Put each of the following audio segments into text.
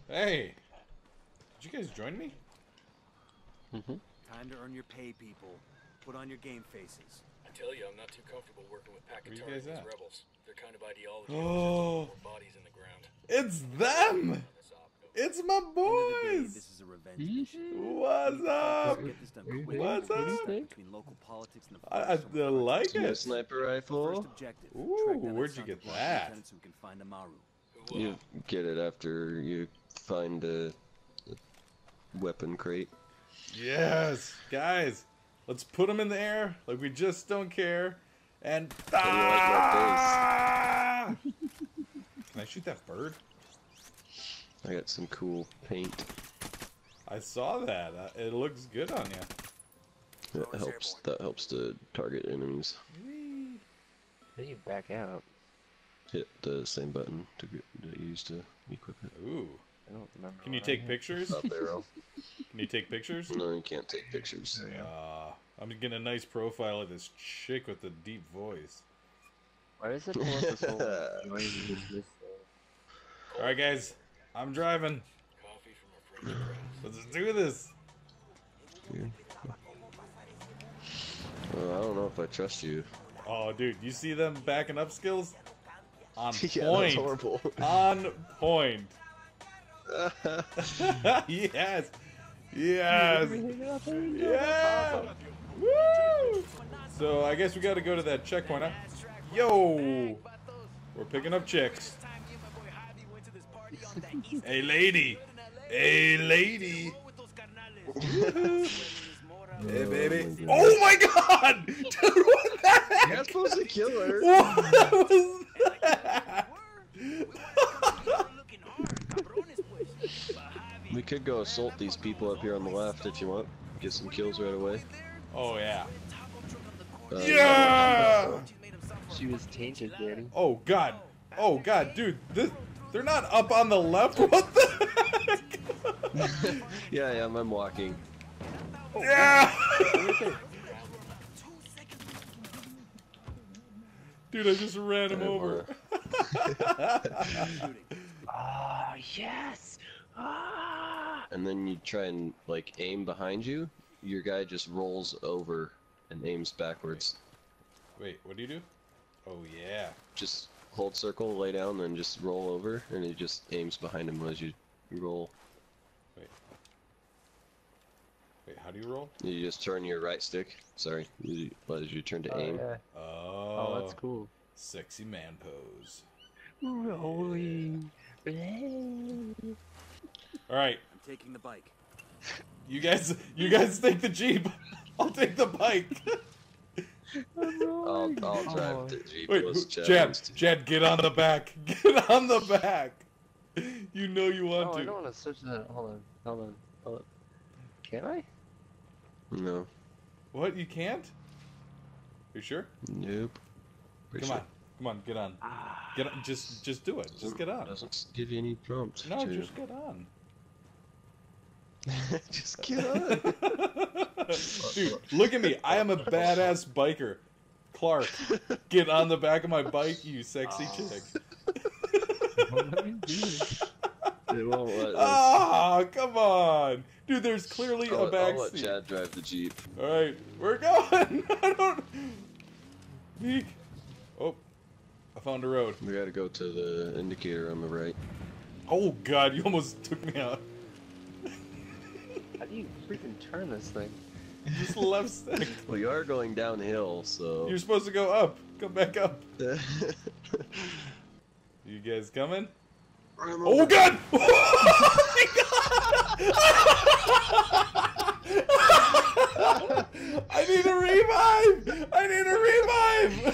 Hey, did you guys join me? Time to earn your pay, people. Put on your game faces. I tell you, I'm not too comfortable working with Where you Packatari guys and these at? rebels. Their kind of ideology Oh. more bodies in the ground. It's them! It's my End of the day, boys! this is a revenge mission. What's up? Get this done quick. What's up? Between local politics and the I like You got a it. sniper First rifle? objective. Ooh, track down where'd that you Santa get Claus that? lieutenant so we can find Amaru. You get it after you find a weapon crate. Yes, guys, let's put them in the air like we just don't care. And How do you like ah! Can I shoot that bird? I got some cool paint. I saw that. It looks good on you. That helps to target enemies. How do you back out? Hit the same button to use to equip it. Ooh. I don't remember. Can you what take I had. pictures? Up arrow. Can you take pictures? No, you can't take pictures. I'm getting a nice profile of this chick with the deep voice. Why does it pull up this whole noise in this Alright, guys, I'm driving. Coffee from a friendly friend. Let's do this. I don't know if I trust you. Oh, dude, you see them backing up skills? On Yeah, that's point. horrible. On point. Yes. Yes. Yeah. Woo. So I guess we got to go to that checkpoint. Huh? Yo. We're picking up chicks. Hey, lady. Hey, lady. Hey, baby. Oh my God! Dude, what the heck? You're not supposed to kill her. What was that? We could go assault these people up here on the left if you want. Get some kills right away. Oh, yeah. Uh, Yeah! She was tainted, Danny. Oh, God. Oh, God, dude. They're not up on the left. What the heck? Yeah, I'm walking. Yeah! Dude, I just ran him over. Oh, yes! Ah! And then you try and like aim behind you. Your guy just rolls over and aims backwards. Wait, what do you do? Oh, yeah. Just hold circle, lay down, then just roll over, and he just aims behind him as you roll. Wait, how do you roll? You just turn your right stick. Sorry, as you turn to Oh, aim. yeah. Oh, Oh, that's cool. Sexy man pose. Rolling. Alright, I'm taking the bike. you guys take the Jeep. I'll take the bike. I'll drive the Jeep. Wait, Let's chat Chad, next to- Chad, get on the back. Get on the back. You know you want Oh, I to. don't want to switch that. Hold on. Can I? No. What? You can't? You sure? Nope. Pretty Come on, get on. Get on. Just do it. Just get on. Doesn't give you any prompts. No, to- just get on. just get on. Dude, look at me. I am a badass biker. Clark, get on the back of my bike, you sexy chick. It won't let us. Ah, come on. Dude, there's clearly a back I'll let seat. Chad drive the Jeep. Alright, we're going. I don't... Meek. Oh, I found a road. We gotta go to the indicator on the right. Oh god, you almost took me out. How do you freaking turn this thing? Just left stick. Well, you are going downhill, so. You're supposed to go up. Come back up. You guys coming? Oh god! I need a revive! I need a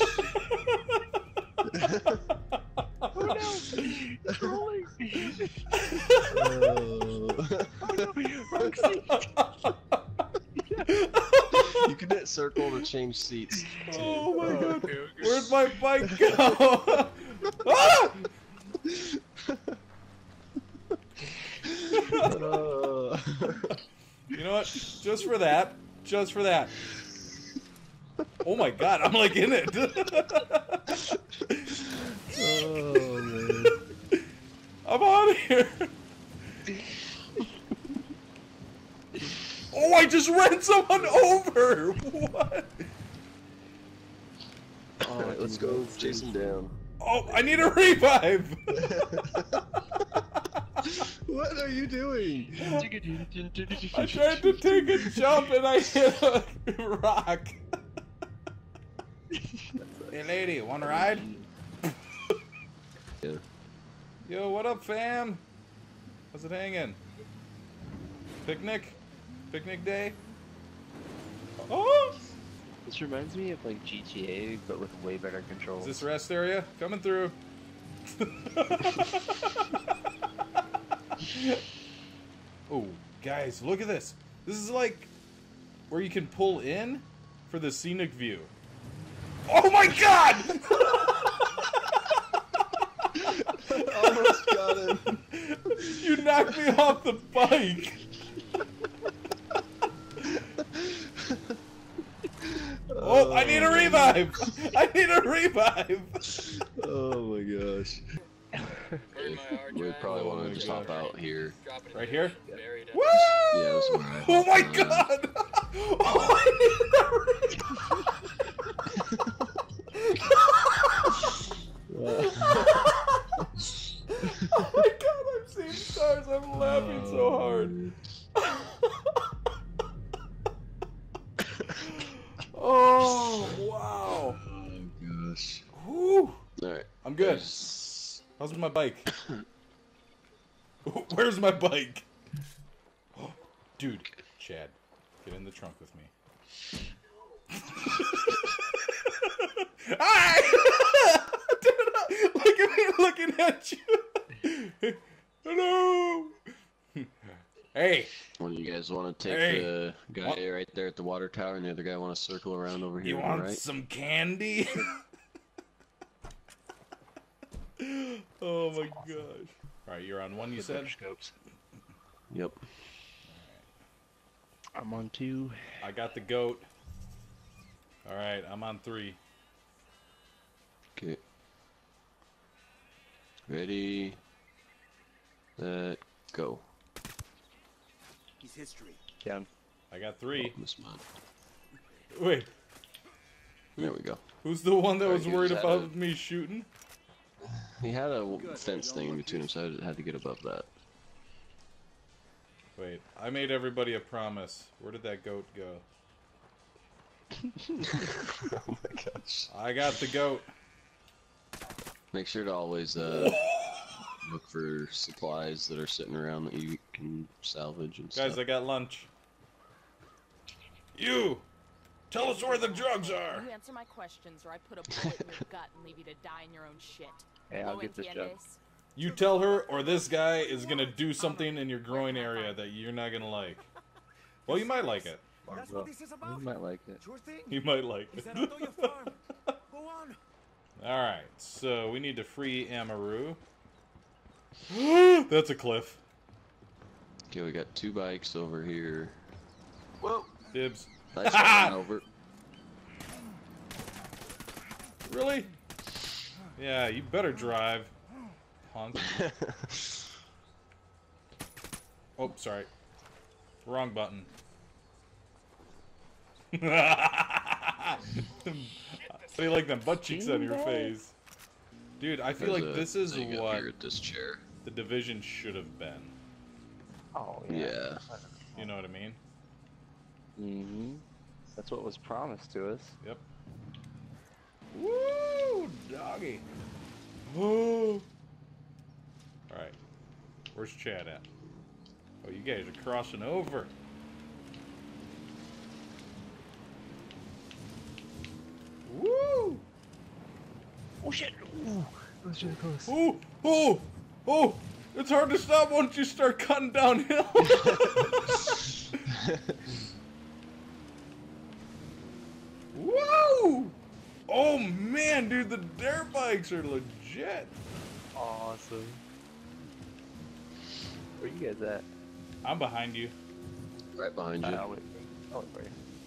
revive! Oh no! Rolling! Oh no! Roxy! You can hit circle to change seats. Oh my god! Where'd my bike go? Ah! You know what? Just for that. Oh my god, I'm like in it. Oh man. I'm out of here. Oh, I just ran someone over! What? Alright, let's go chase him down. Oh, I need a revive! What are you doing? I tried to take a jump and I hit a rock. Hey lady, wanna ride? Yeah. Yo, what up fam? How's it hanging? Picnic? Picnic day? Oh! This reminds me of like GTA, but with way better controls. Is this rest area? Coming through. Oh, guys, look at this. This is like where you can pull in for the scenic view. Oh my god! Almost got him. You knocked me off the bike. Oh, I need a revive! I need a revive! Oh my gosh. Burn my hard We drive. probably want my to just God. hop out here. Drop it in Right the here? ocean, bury it. Woo! Yeah, this is where I Oh my hop god! Oh, I need a revive! Oh my god, I'm seeing stars. I'm laughing so hard. Oh, wow. Oh gosh. Whew. Alright. I'm good. How's my bike? Where's my bike? Oh, dude, Chad, get in the trunk with me. Hi! Dude, look at me looking at you. Hello. Hey. One of you guys want to take Hey. the guy right there at the water tower, and the other guy want to circle around over here? You want right? some candy? Oh my gosh. Alright, you're on one, you said? Scopes. Yep. I'm on 2. I got the goat. Alright, I'm on 3. Okay. Ready. Let go. He's history. Down. I got 3. Oh, missed mine. Wait, There we go. who's the one that Alright, was he worried was at about it. me shooting? He had a fence thing in between him, so I had to get above that. Wait, I made everybody a promise. Where did that goat go? Oh my gosh. I got the goat. Make sure to always look for supplies that are sitting around that you can salvage and Guys, stuff. I got lunch. You! Tell us where the drugs are! You answer my questions, or I put a bullet in your gut and leave you to die in your own shit. Hey, I'll ¿Lo get this job. entiendes? You tell her, or this guy is gonna do something in your groin area that you're not gonna like. Well, you might like it. That's what this is about. You might like it. Sure thing. You might like Is it. that Antonio farm? Go on. Alright, so we need to free Amaru. That's a cliff. Okay, we got 2 bikes over here. Whoa! Dibs. I shot one over. Really? Yeah, you better drive. Punk. Oh, sorry. Wrong button. How do you like them butt cheeks on your face? Dude, I feel There's like a this is thing up what here at this chair. the Division should have been. Oh, yeah. Yeah. You know what I mean? Mm-hmm. That's what was promised to us. Yep. Woo! Doggy. Woo! Alright. Where's Chad at? Oh, you guys are crossing over. Woo! Oh, shit! Ooh, that was really close. Oh! Oh! Oh! It's hard to stop once you start cutting downhill. Woo! Oh man, dude, the dirt bikes are legit. Awesome. Where you guys at? I'm behind you. Right behind you. Wait. Oh, wait.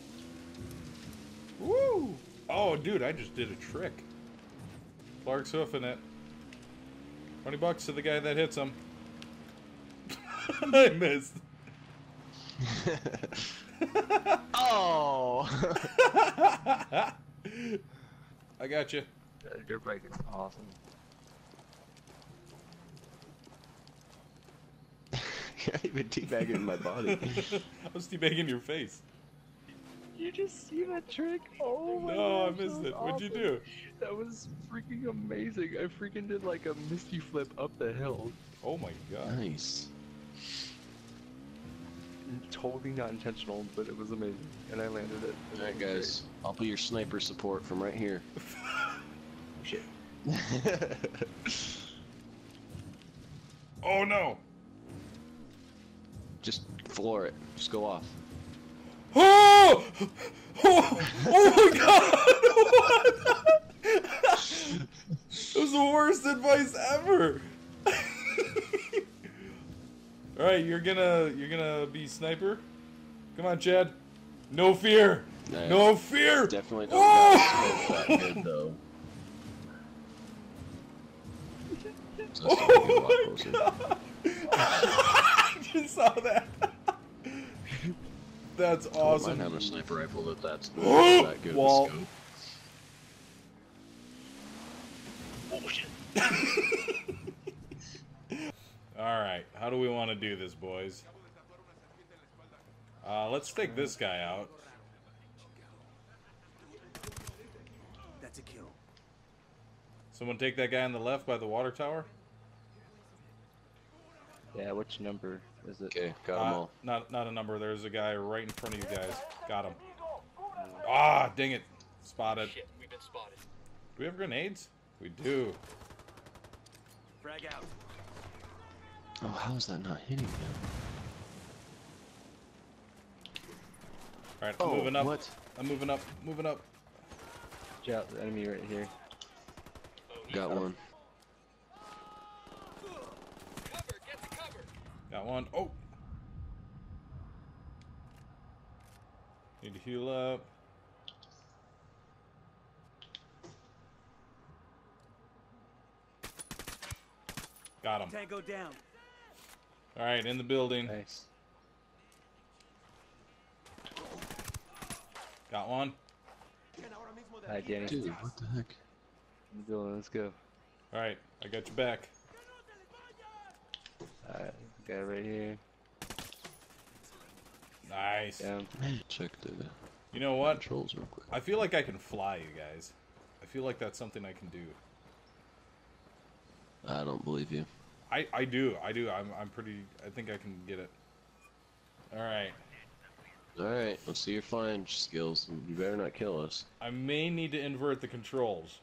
Woo! Oh, dude, I just did a trick. Clark's hoofing it. $20 to the guy that hits him. I missed. Oh! I got you. That dirt bike is awesome. You're not even teabagging my body. I was teabagging your face. You just see that trick? Oh my No, I gosh, missed that it. was What'd you awesome. do? That was freaking amazing. I freaking did like a misty flip up the hill. Oh my god. Nice. Totally not intentional, but it was amazing. And I landed it. Alright guys, I'll be your sniper support from right here. Shit. Oh no! Just floor it. Just go off. Oh! Oh, oh my god! What? It was the worst advice ever! Alright, you're gonna be sniper? Come on, Chad. No fear! Nice. No fear! Definitely don't Oh! got scope that good though. So that's Oh gonna be a lot my closer. god! I just saw that! That's I awesome. might have a sniper rifle that's Oh! that good Wall. of a scope. Alright, how do we want to do this, boys? Let's take this guy out. That's a kill. Someone take that guy on the left by the water tower? Yeah, which number is it? Okay, got them all. Not a number, there's a guy right in front of you guys. Got him. Ah, dang it. Spotted. Shit, we've been spotted. Do we have grenades? We do. Frag out. Oh, how is that not hitting him? Alright, I'm moving up. What? I'm moving up. Moving up. Watch out, the enemy right here. Got one. Cover, get the cover. Got one. Oh! Need to heal up. Got him. Tango down. Alright, in the building. Nice. Got one. Alright, Danny. Dude, what the heck? In the building, let's go. Alright, I got you back. Alright, guy right here. Nice. Down. Check the You know what? controls real quick. I feel like I can fly, you guys. I feel like that's something I can do. I don't believe you. I do. I'm pretty. I think I can get it. All right. Alright, let's see your flying skills. You better not kill us. I may need to invert the controls.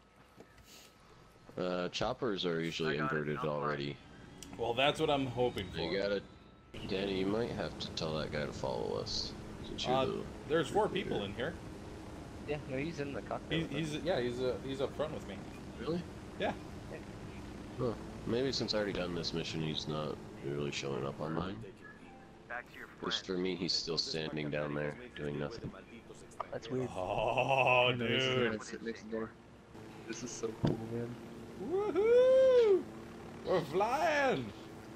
Choppers are usually inverted already. Well, that's what I'm hoping for. You gotta... Danny, you might have to tell that guy to follow us. Since you're the... There's 4 people in here. Yeah, no, he's in the cockpit. He's up front with me. Really? Yeah. Huh. Maybe since I already done this mission, he's not really showing up on mine. Just for me, he's still standing down there, doing nothing. That's weird. Oh, I know this is where dude. I sit next door. This is so cool, man. Woohoo! We're flying.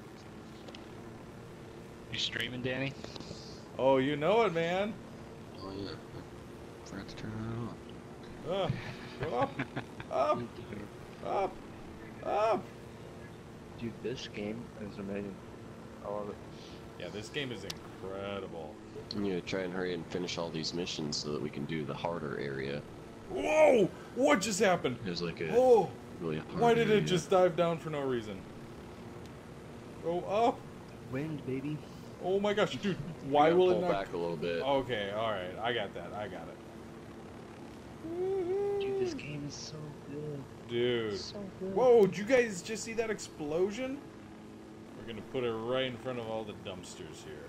You streaming, Danny? Oh, you know it, man. Oh yeah, I forgot to turn that on. Go up, up, up, up. Dude, this game is amazing. I love it. Yeah, this game is incredible. I'm gonna try and hurry and finish all these missions so that we can do the harder area. Whoa! What just happened? There's like a Oh! really hard Why did area. it just dive down for no reason? Go up! Wind, baby. Oh my gosh, dude! You Why gotta will it pull not? back a little bit? Okay, all right, I got that. I got it. Dude, this game is so good. Dude. So good. Whoa! Did you guys just see that explosion? We're gonna put it right in front of all the dumpsters here.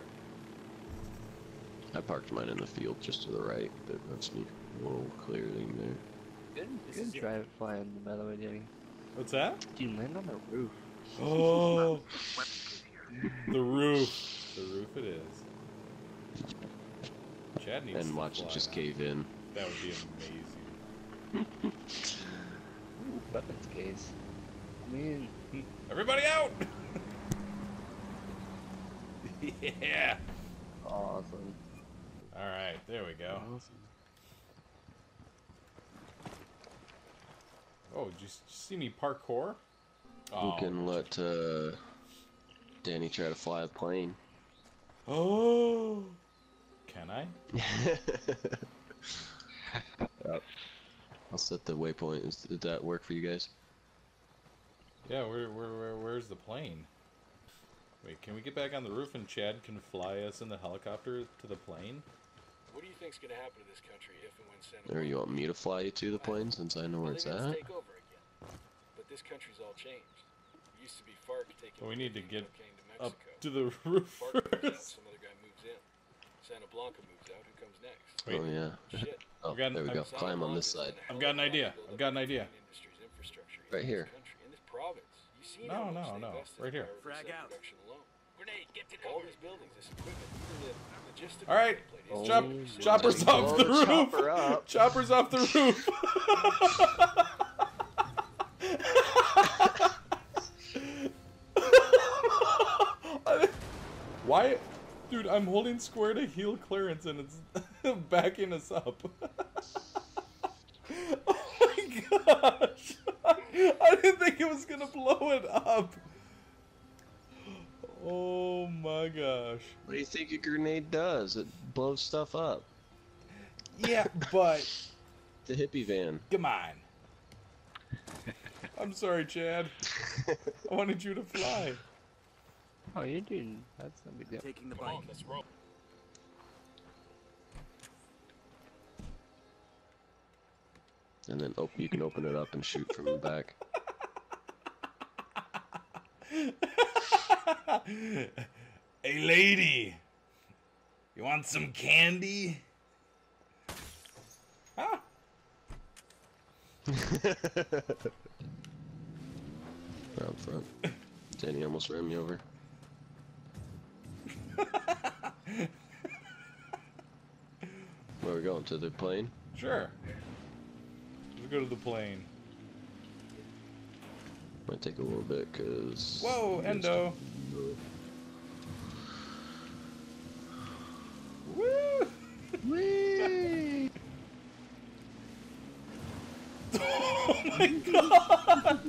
I parked mine in the field just to the right. That's me. A little clearing there. Good drive flying, by the way, Danny. What's that? Dude, land on the roof. Oh! The roof. The roof it is. Chad needs And to watch fly it just now. cave in. That would be amazing. Weapons case. Man, Everybody out! Yeah. Awesome. All right, there we go. Awesome. Oh, did you see me parkour? You Oh. can let Danny try to fly a plane. Oh. Can I? Yep. I'll set the waypoint. Did that work for you guys? Yeah, where's the plane? Wait, can we get back on the roof and Chad can fly us in the helicopter to the plane? What do you think's gonna happen to this country if and when Santa Or you want me to fly you to the plane since I know where it's Hooligans at? take over again. But this country's all changed. It used to be FARC taking Well, we need to cocaine get to up Mexico. to the roof FARC moves out, first. some other guy moves in. Santa Blanca moves out, who comes next? Wait. Oh yeah. Shit. Oh, I've got- there we go. I've- Climb on this side. I've got an idea. I've got an idea. Industries, infrastructure Right in here. This country, in this province. You seen No, how much no, they no. invested Right in here. power Frag reserve out. production alone. Grenade, get to All cover. these buildings, this equipment, even the logistics. All right, Oh, choppers blow off the the roof. chopper up. Choppers off the roof. Why, dude? I'm holding square to heal clearance and it's backing us up. Oh my gosh! I didn't think it was gonna blow it up. Oh my gosh. What do you think a grenade does? It blows stuff up. Yeah, but The hippie van. come on. I'm sorry, Chad. I wanted you to fly. Oh, you didn't. That's no big deal. Taking the Come bike. on, let's roll. And then you can open it up and shoot from the back. Hey, lady. You want some candy? Huh? Out front. Danny almost ran me over. Where are we going? To the plane? Sure. Let's go to the plane. Might take a little bit, cause... Whoa, Endo. Woo! Whee! Oh my god!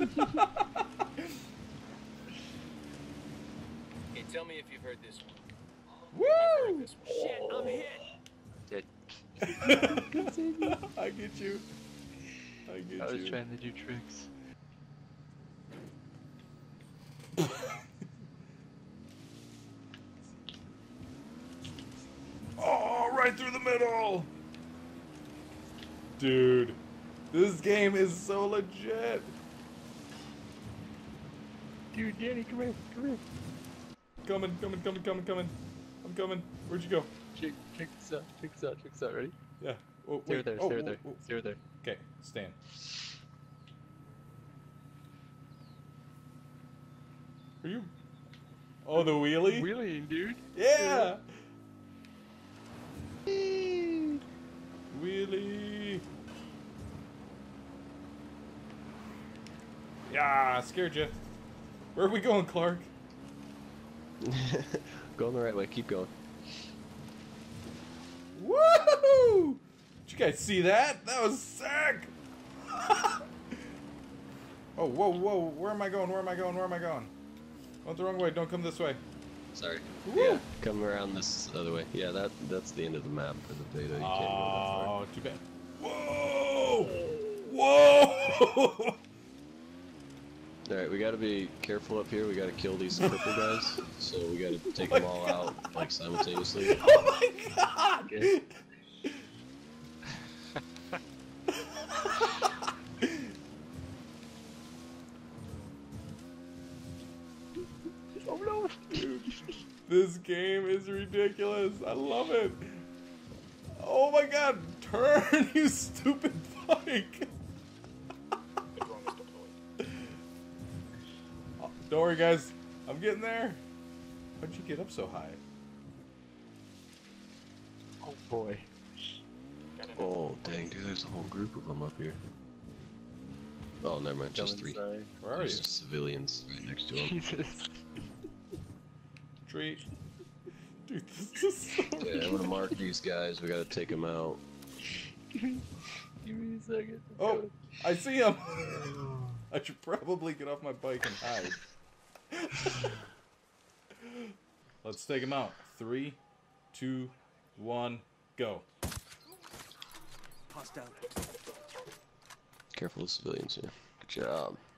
Hey, tell me if you've heard this one. Woo! This one. Shit, I'm hit. Dead. I get you. I get I was you. trying to do tricks. Oh, right through the middle! Dude, this game is so legit. Dude, Danny, come here, come here. Coming. I'm coming. Where'd you go? Check this out, check this out, ready? Yeah. Oh, Stay wait. there, Oh, stay oh, there, oh. stay there. Okay, stand. Are you? Oh, the wheelie? Wheeling, dude. Yeah! Wheelie! Yeah, scared you. Where are we going, Clark? Going the right way, keep going. Woohoo! Did you guys see that? That was sick! Oh, whoa. Where am I going? Going the wrong way. Don't come this way. Sorry. Woo! Yeah, come around this other way. Yeah, that's the end of the map for the beta. You can't go that far. Oh, too bad. Whoa! Alright, we gotta be careful up here. We gotta kill these purple guys. So we gotta take them all out, like, simultaneously. Oh my god! Okay. Oh no! Dude, this game is ridiculous. I love it. Oh my god, turn, you stupid bike. Oh, don't worry, guys. I'm getting there. How'd you get up so high? Oh boy. Oh, dang, dude, there's a whole group of them up here. Oh, never mind, just three. Inside. Where are you? There's civilians right next to them. Jesus. Tree. Dude, this is so Yeah, I'm gonna mark these guys. We gotta take them out. Give me a second. Oh, I see him. I should probably get off my bike and hide. Let's take him out. 3, 2, 1, go. Hostile. Careful of civilians here. Good job.